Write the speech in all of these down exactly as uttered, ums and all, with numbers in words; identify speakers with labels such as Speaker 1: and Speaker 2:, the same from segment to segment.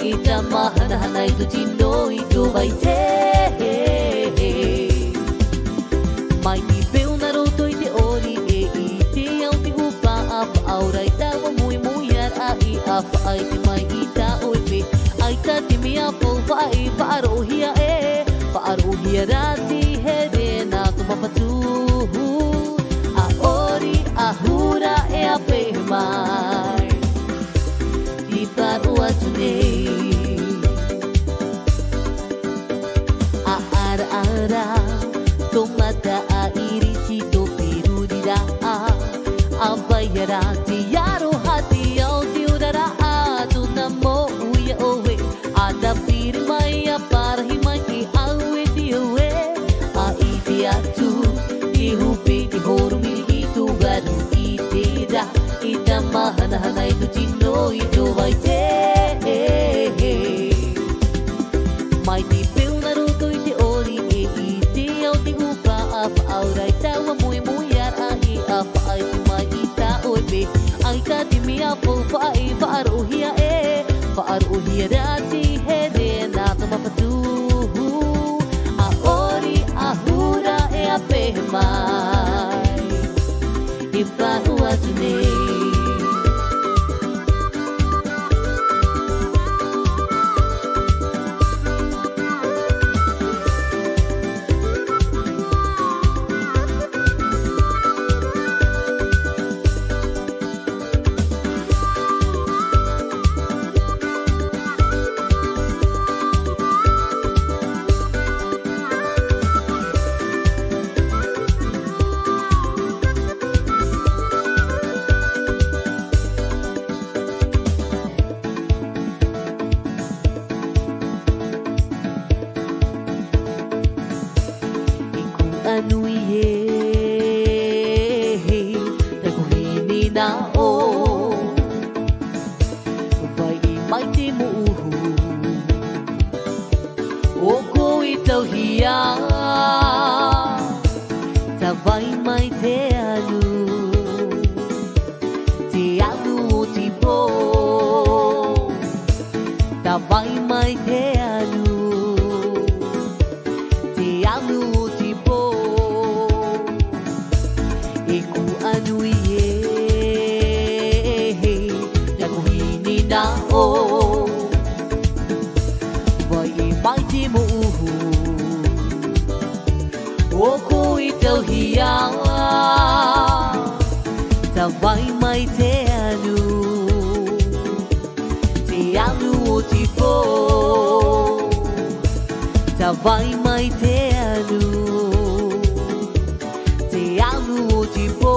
Speaker 1: ita mahana hanai tu chino i tu vai te mai ti peu na roto i te ori e i te au ti upa apa aura i tawa mui mui ar a i apa ai te mai i ta oi pe ai ta te mia po vai whaarohia e whaarohia rati he re na tu mapatu a ori a hura e a pe mai i paru atu nei a ara ara tomata a irichi to pirudira a bayara ti yaro hati au ti udara a tu namo uya owe ada pir mai a parhi mai ki awe ti owe a idia tu ti hupe ti horu mi tu garu itira ita mahana hanai tu chino i to vai te mai ti peu na roto i te ori e i te au ti upa apa aura i tawa mui mui ar a i apa ai ti mai i ta oi pe ai ta ti mia po vai whaarohia e whaarohia rati he re na ta mapatu a ori a hura e a pe mai i paru atu nei anui e te kuhini na o vai i mai te muhu o ko i tau hia ta vai mai te anu te anu o ti po ta vai mai te anu te anu o ti po anui e te kuhini na o vai i mai te muhu o ko i tau hia ta vai mai te anu te anu o ti po ta vai mai te anu te anu o ti po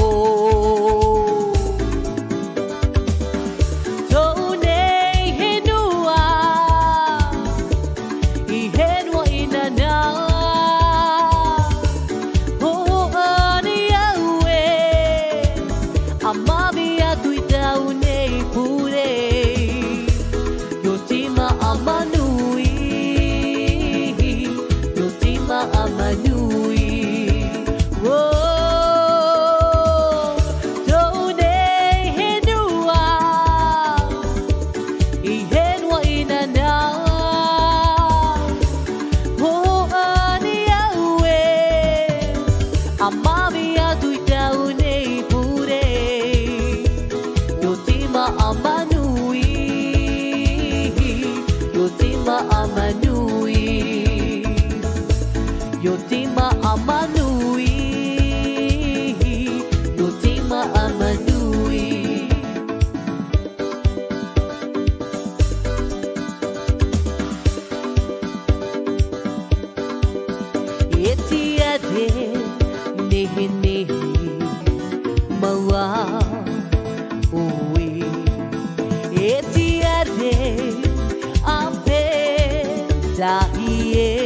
Speaker 1: Yotima Amanui, Yotima Amanui. Etiade nehi nehi mawa ui. Etiade ape dahiye.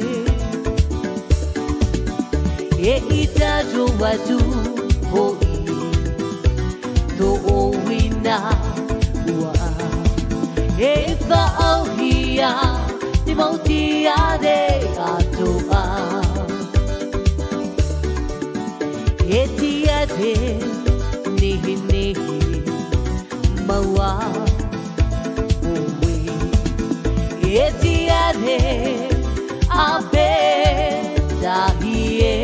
Speaker 1: E ita do watu hoi to owina wa e fa ohia ti mautia de atoa e tia de nihi nihi mawa owi Etiade Abedahie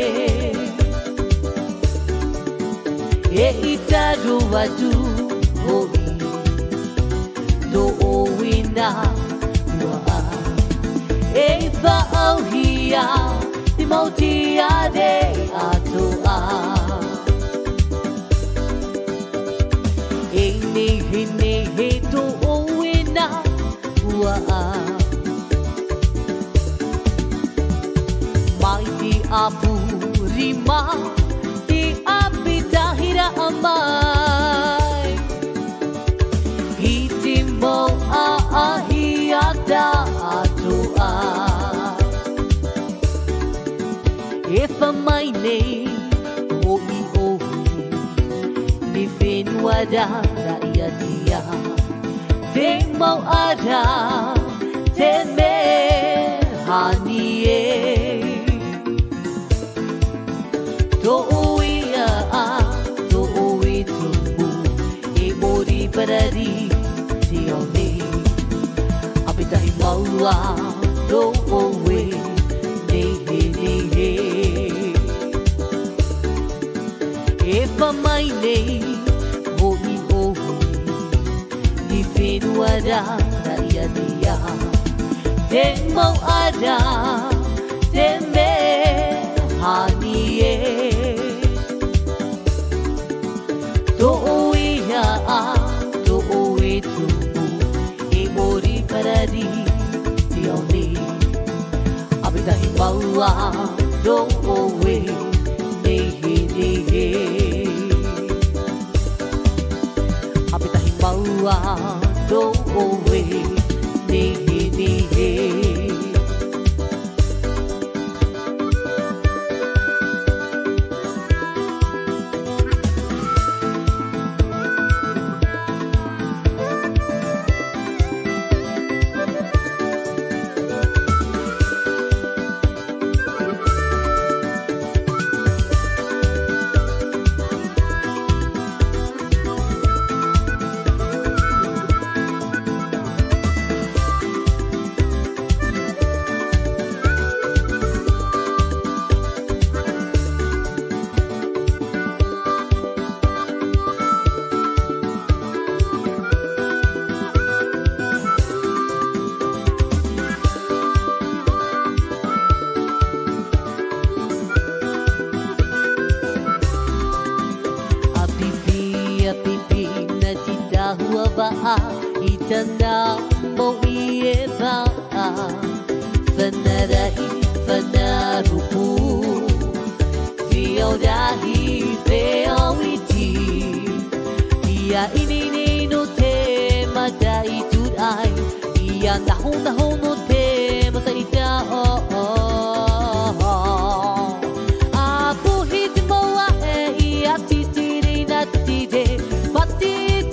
Speaker 1: E itaru wadu hoi Do owina wa E fa auhia Timotiade atoa E ne he ne he do owina wa Mighty Abu Rima Di Abidahira Amai Hitimo Ahiada Atua If my name Hoi Hoi Nifin Wada Raiatia Temo Ada Teme Hanie Do uia a do ui tumu E mori parari Ti o ni Apitahi maua Do oe Nehe nehe E whamai nei Hoi oe Ni whenua ra Raia nia Te mau ara Te me Hanie Do uia a Do ue tumu E mori parari Ti o ni Abitahi maua Do oe Nehe nehe Abitahi maua Do oe Nehe nehe Itana mo ieba Vanarai vanarupu Vio dahi veo iti Ia inini no te madai tudai Ia naho naho no te matai ta o Apu hiti moa e ia titiri na titide Pati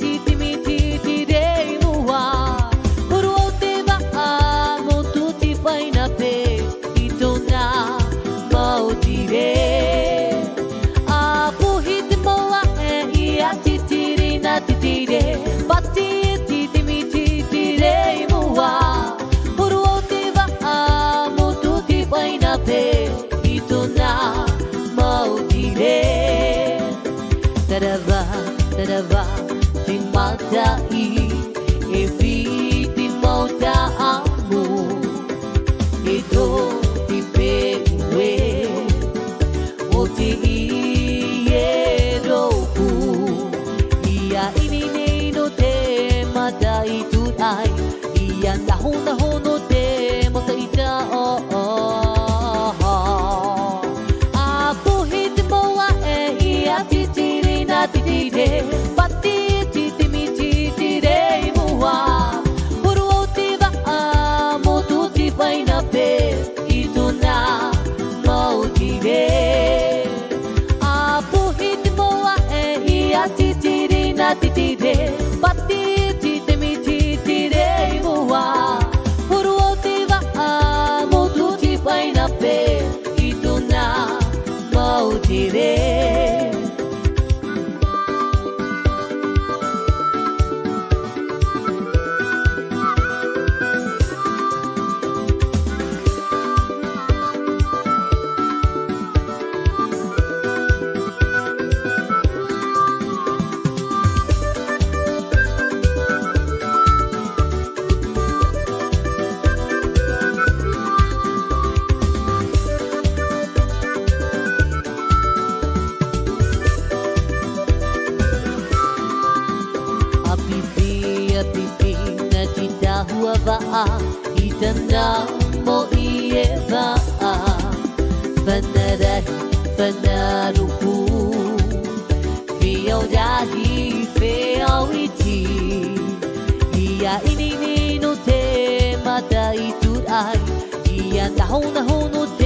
Speaker 1: Pati titimi titire mua Puru o te waa Motu te waina pe Ito na mautire Tarava, tarava Te matai E viti mauta amu E do te pe ue O te ie roku Ia inine Madai tudai Ia naho naho no te Motaita o o Apu hiti moa e Ia titiri na titire Pati titimi titire mua Puru o te waa Motu te waina pe Ito na mautire Apu hiti moa e Ia titiri na titire Pati titimi titire mua Puru o te waa Motu te waina pe Ito na mautire va itana mo ieva Fanadai fanarupu Feo dahi feo iti Ia ini ni no te mata iturai Ia naho naho no te